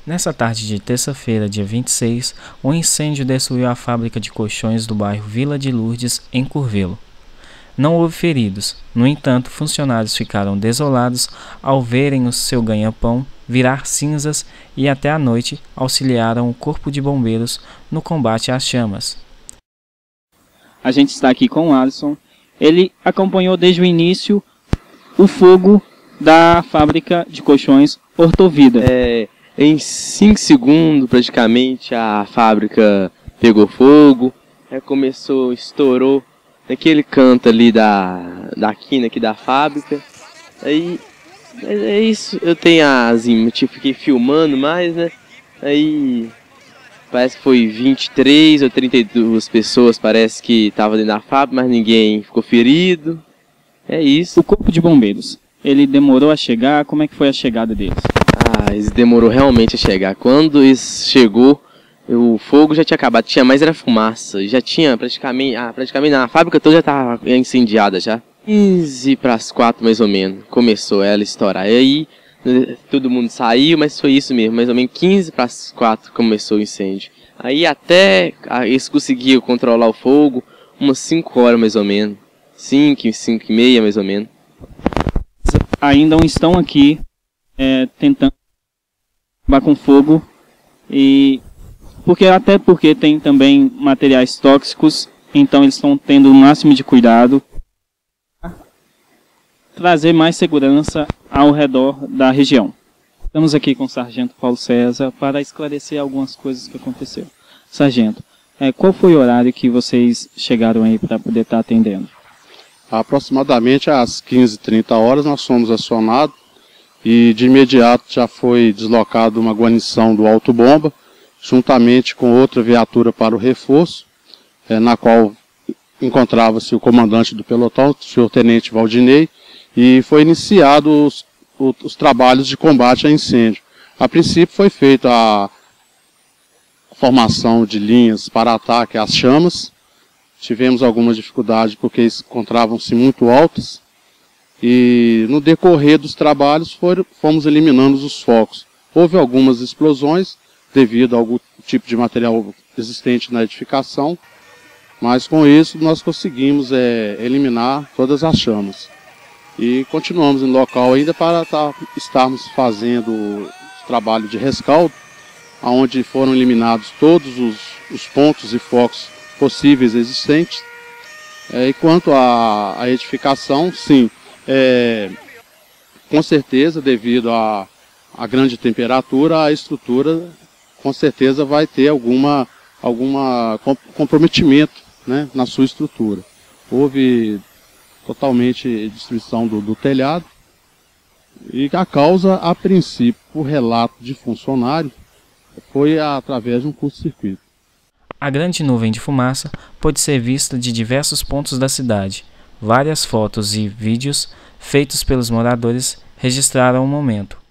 Nessa tarde de terça-feira, dia 26, um incêndio destruiu a fábrica de colchões do bairro Vila de Lourdes, em Curvelo. Não houve feridos, no entanto, funcionários ficaram desolados ao verem o seu ganha-pão virar cinzas e até à noite auxiliaram o Corpo de Bombeiros no combate às chamas. A gente está aqui com o Alisson. Ele acompanhou desde o início o fogo da fábrica de colchões Ortovida. Em 5 segundos, praticamente, a fábrica pegou fogo, estourou naquele canto ali da quina aqui da fábrica. Aí, é isso, eu tenho as imagens, fiquei filmando mais, né? Aí, parece que foi 23 ou 32 pessoas, parece que estavam dentro da fábrica, mas ninguém ficou ferido. É isso. O Corpo de Bombeiros, ele demorou a chegar? Como é que foi a chegada deles? Ele demorou realmente a chegar. Quando isso chegou, o fogo já tinha acabado, tinha mais era fumaça. Já tinha praticamente a fábrica toda já estava incendiada já. 15 para as 4 mais ou menos, começou ela a estourar. E aí todo mundo saiu, mas foi isso mesmo, mais ou menos 15 para as 4 começou o incêndio. Aí até eles conseguiram controlar o fogo, umas 5 horas mais ou menos. 5 e meia mais ou menos. Ainda estão aqui tentando acabar com fogo, até porque tem também materiais tóxicos, então eles estão tendo o máximo de cuidado para trazer mais segurança ao redor da região. Estamos aqui com o Sargento Paulo César para esclarecer algumas coisas que aconteceram. Sargento, qual foi o horário que vocês chegaram aí para poder estar atendendo? Aproximadamente às 15h30 nós fomos acionados e de imediato já foi deslocada uma guarnição do Alto Bomba, juntamente com outra viatura para o reforço, na qual encontrava-se o comandante do pelotão, o senhor Tenente Valdinei, e foi iniciado os trabalhos de combate a incêndio. A princípio foi feita a formação de linhas para ataque às chamas. Tivemos algumas dificuldades porque encontravam-se muito altas e no decorrer dos trabalhos fomos eliminando os focos. Houve algumas explosões devido a algum tipo de material existente na edificação, mas com isso nós conseguimos eliminar todas as chamas. E continuamos no local ainda para estarmos fazendo o trabalho de rescaldo, onde foram eliminados todos os pontos e focos possíveis existentes. E quanto à edificação, sim, com certeza, devido à grande temperatura, a estrutura com certeza vai ter algum comprometimento, né, na sua estrutura. Houve totalmente destruição do telhado e a causa, a princípio, por relato de funcionário, foi através de um curto-circuito. A grande nuvem de fumaça pôde ser vista de diversos pontos da cidade. Várias fotos e vídeos feitos pelos moradores registraram o momento.